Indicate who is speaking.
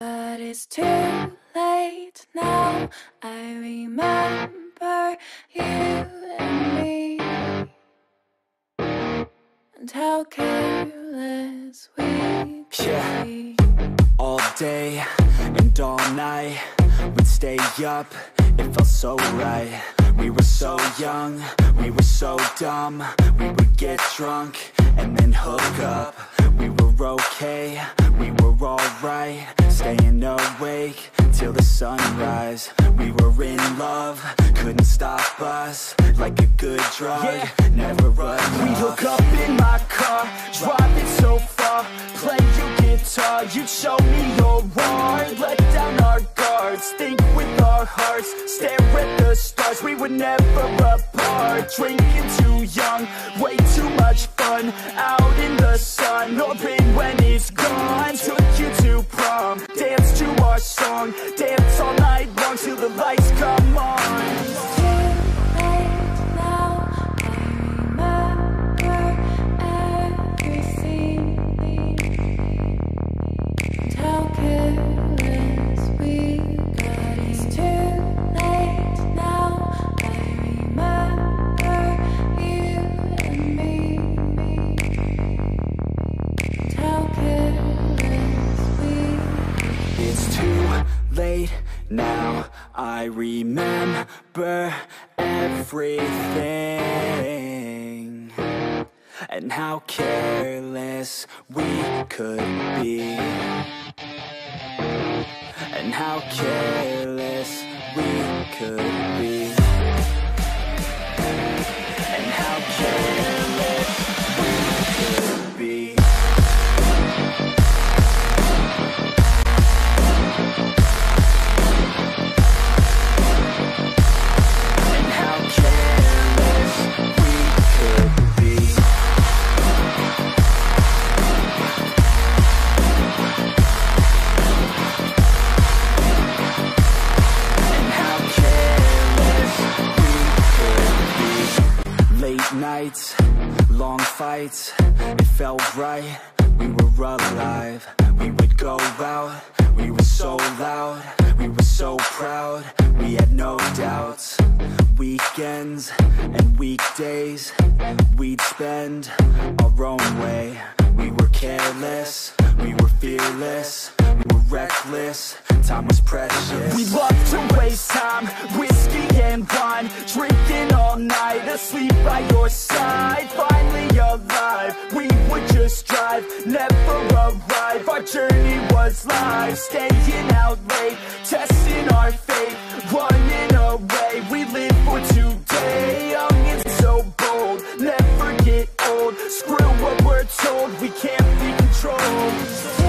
Speaker 1: But it's too late now. I remember you and me, and how careless we could be.
Speaker 2: All day and all night, we'd stay up, it felt so right. We were so young, we were so dumb. We would get drunk and then hook up. We were okay, we were alright, staying awake till the sunrise. We were in love, couldn't stop us, like a good drug, never enough.
Speaker 3: We hook up in my car, driving so far, play your guitar, you'd show me your art. Let down our guards, think with our hearts, stare at the stars. We were never apart, drinking too young, way too much fun, out in the sun, no pain when it's gone. Took you to prom, dance to our song, dance all night long till the lights come on.
Speaker 2: Late now, I remember everything, and how careless we could be, and how careless we could be, and how careless we could be. Nights, long fights, it felt right, we were alive. We would go out, we were so loud, we were so proud, we had no doubts. Weekends and weekdays, we'd spend our own way. We were careless, we were fearless, we were reckless, time was precious.
Speaker 3: We loved to waste time, whiskey and wine, drinking all night, asleep by your side. Finally alive, we would just drive, never arrive. Our journey was live, staying out late, testing our fate, running away. We live for today, young and so bold, never get old. Screw what we're told, we can't be controlled.